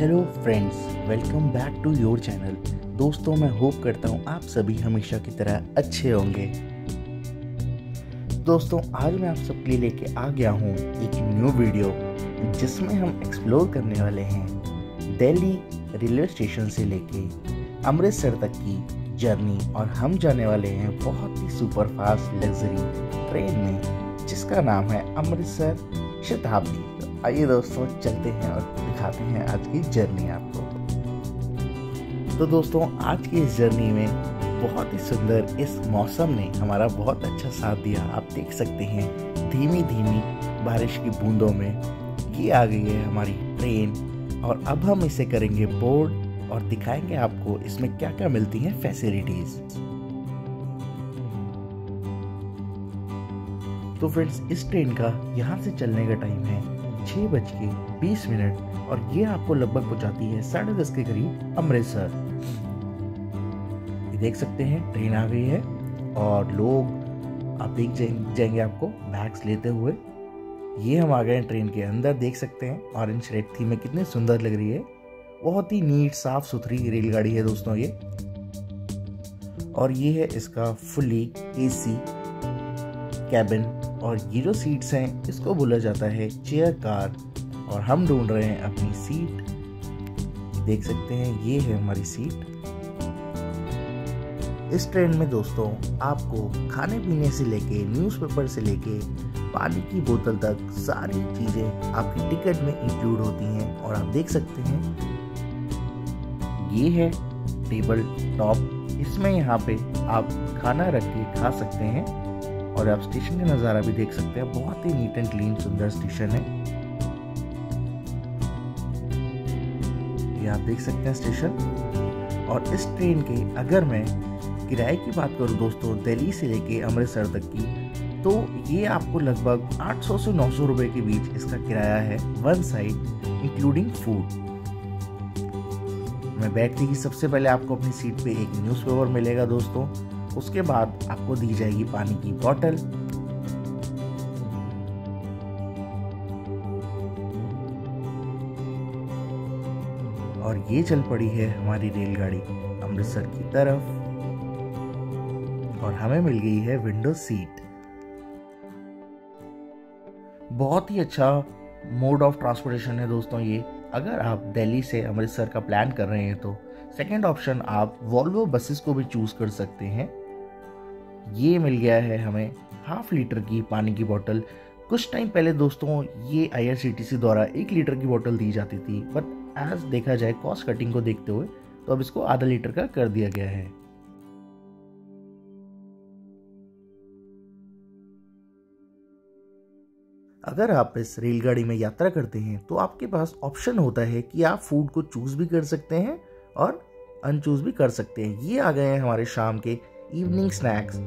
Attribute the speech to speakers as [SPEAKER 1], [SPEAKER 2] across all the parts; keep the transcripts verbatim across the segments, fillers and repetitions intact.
[SPEAKER 1] Hello friends, welcome back to your channel. दोस्तों, मैं hope करता हूँ आप सभी हमेशा की तरह अच्छे होंगे। दोस्तों, आज मैं आप सबके लिए लेके आ गया हूँ एक न्यू वीडियो जिसमें हम एक्सप्लोर करने वाले हैं दिल्ली रेलवे स्टेशन से लेके अमृतसर तक की जर्नी। और हम जाने वाले हैं बहुत ही सुपरफास्ट लग्जरी ट्रेन में जिसका नाम है अमृतसर शताब्दी। आइए दोस्तों, चलते हैं और दिखाते हैं आज की जर्नी आपको। तो दोस्तों, आज की इस जर्नी में बहुत ही सुंदर इस मौसम ने हमारा बहुत अच्छा साथ दिया। आप देख सकते हैं धीमी धीमी बारिश की बूंदों में ये आ गई है हमारी ट्रेन। और अब हम इसे करेंगे बोर्ड और दिखाएंगे आपको इसमें क्या क्या मिलती हैं फैसिलिटीज। तो फ्रेंड्स, इस ट्रेन का यहाँ से चलने का टाइम है छः बज के बीस मिनट और ये आपको लगभग पहुंचाती है साढ़े दस के करीब अमृतसर। ये देख सकते हैं ट्रेन आ गई है और लोग आप देख जाएंगे आपको बैग्स लेते हुए। ये हम आ गए हैं ट्रेन के अंदर। देख सकते हैं ऑरेंज रेड थीम में कितनी सुंदर लग रही है। बहुत ही नीट साफ सुथरी रेलगाड़ी है दोस्तों ये। और ये है इसका फुली एसी कैबिन। और ये जो सीट्स हैं इसको बोला जाता है चेयर कार। और हम ढूंढ रहे हैं अपनी सीट। देख सकते हैं ये है हमारी सीट। इस ट्रेन में दोस्तों आपको खाने पीने से लेके न्यूज़पेपर से लेके पानी की बोतल तक सारी चीजें आपकी टिकट में इंक्लूड होती हैं। और आप देख सकते हैं ये है टेबल टॉप। इसमें यहाँ पे आप खाना रख के खा सकते हैं। और आप स्टेशन का नज़ारा भी देख सकते हैं। बहुत ही नीट एंड क्लीन सुंदर स्टेशन है। ये आप देख सकते हैं स्टेशन। और इस ट्रेन के अगर मैं किराए की बात करूं दोस्तों दिल्ली से लेके अमृतसर तक की, तो ये आपको लगभग आठ सौ से नौ सौ रुपए के बीच इसका किराया है वन साइड इंक्लूडिंग फूड। मैं बैठते ही सबसे पहले आपको अपनी सीट पे एक न्यूज़पेपर मिलेगा दोस्तों। उसके बाद आपको दी जाएगी पानी की बोतल। और ये चल पड़ी है हमारी रेलगाड़ी अमृतसर की तरफ। और हमें मिल गई है विंडो सीट। बहुत ही अच्छा मोड ऑफ ट्रांसपोर्टेशन है दोस्तों ये। अगर आप दिल्ली से अमृतसर का प्लान कर रहे हैं तो सेकंड ऑप्शन आप वॉल्वो बसेस को भी चूज कर सकते हैं। ये मिल गया है हमें हाफ लीटर की पानी की बोतल। कुछ टाइम पहले दोस्तों ये आईआरसीटीसी द्वारा एक लीटर की बोतल दी जाती थी, बट एज देखा जाए कॉस्ट कटिंग को देखते हुए तो अब इसको आधा लीटर का कर दिया गया है। अगर आप इस रेलगाड़ी में यात्रा करते हैं तो आपके पास ऑप्शन होता है कि आप फूड को चूज भी कर सकते हैं और अनचूज भी कर सकते हैं। ये आ गए हैं हमारे शाम के इवनिंग स्नैक्स।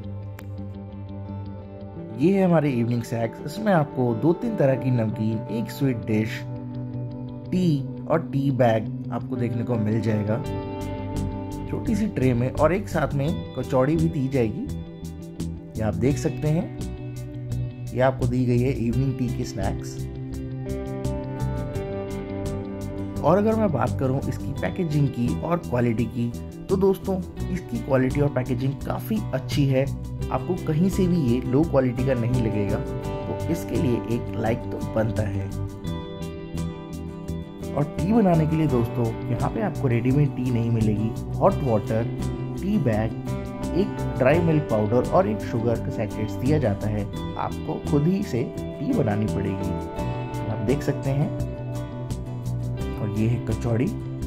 [SPEAKER 1] ये है हमारे इवनिंग स्नैक्स। इसमें आपको दो तीन तरह की नमकीन, एक स्वीट डिश, टी और टी बैग आपको देखने को मिल जाएगा छोटी सी ट्रे में। और एक साथ में कचौड़ी भी दी जाएगी। ये आप देख सकते हैं। ये आपको दी गई है इवनिंग टी की स्नैक्स। और अगर मैं बात करूं इसकी पैकेजिंग की और क्वालिटी की, तो दोस्तों इसकी क्वालिटी और पैकेजिंग काफ़ी अच्छी है। आपको कहीं से भी ये लो क्वालिटी का नहीं लगेगा, तो इसके लिए एक लाइक तो बनता है। और टी बनाने के लिए दोस्तों यहाँ पे आपको रेडीमेड टी नहीं मिलेगी। हॉट वाटर, टी बैग, एक ड्राई मिल्क पाउडर और एक शुगर का सैचेट्स दिया जाता है। आपको खुद ही से टी बनानी पड़ेगी। आप देख सकते हैं। और ये है कचौड़ी।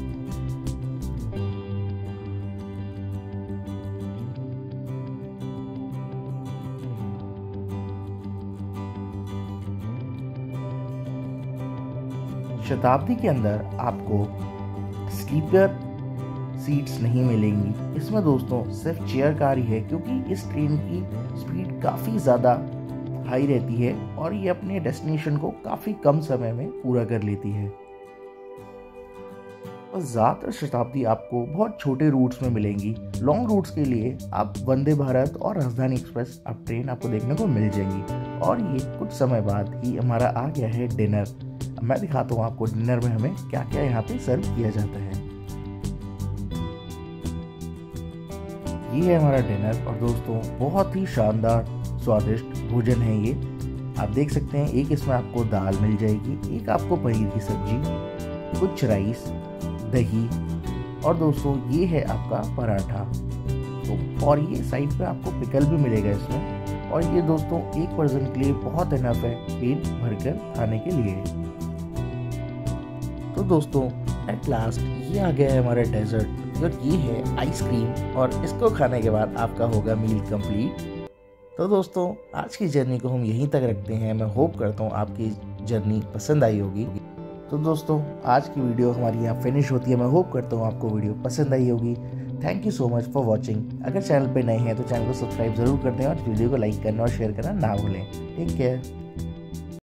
[SPEAKER 1] शताब्दी के अंदर आपको स्लीपर सीट्स नहीं मिलेंगी। इसमें दोस्तों सिर्फ चेयर कार ही है, क्योंकि इस ट्रेन की स्पीड काफ़ी ज़्यादा हाई रहती है और ये अपने डेस्टिनेशन को काफ़ी कम समय में पूरा कर लेती है। और ज़्यादातर शताब्दी आपको बहुत छोटे रूट्स में मिलेंगी। लॉन्ग रूट्स के लिए आप वंदे भारत और राजधानी एक्सप्रेस आप ट्रेन आपको देखने को मिल जाएंगी। और ये कुछ समय बाद ही हमारा आ गया है डिनर। अब मैं दिखाता हूँ आपको डिनर में हमें क्या क्या यहाँ पे सर्व किया जाता है। ये है हमारा डिनर और दोस्तों बहुत ही शानदार स्वादिष्ट भोजन है ये। आप देख सकते हैं एक इसमें आपको दाल मिल जाएगी, एक आपको पनीर की सब्जी, कुछ राइस, दही और दोस्तों ये है आपका पराठा। तो और ये साइड पे आपको पिकल भी मिलेगा इसमें। और ये दोस्तों एक पर्सन के लिए बहुत इनफ है पेट भरकर खाने के लिए। तो दोस्तों एट लास्ट ये आ गया है हमारा डेजर्ट और ये है आइसक्रीम और इसको खाने के बाद आपका होगा मील कंप्लीट। तो दोस्तों आज की जर्नी को हम यहीं तक रखते हैं। मैं होप करता हूँ आपकी जर्नी पसंद आई होगी। तो दोस्तों आज की वीडियो हमारी यहाँ फिनिश होती है। मैं होप करता हूँ आपको वीडियो पसंद आई होगी। Thank you so much for watching. अगर चैनल पे नए हैं तो चैनल को सब्सक्राइब जरूर कर दें और वीडियो को लाइक करना और शेयर करना ना भूलें। Take care.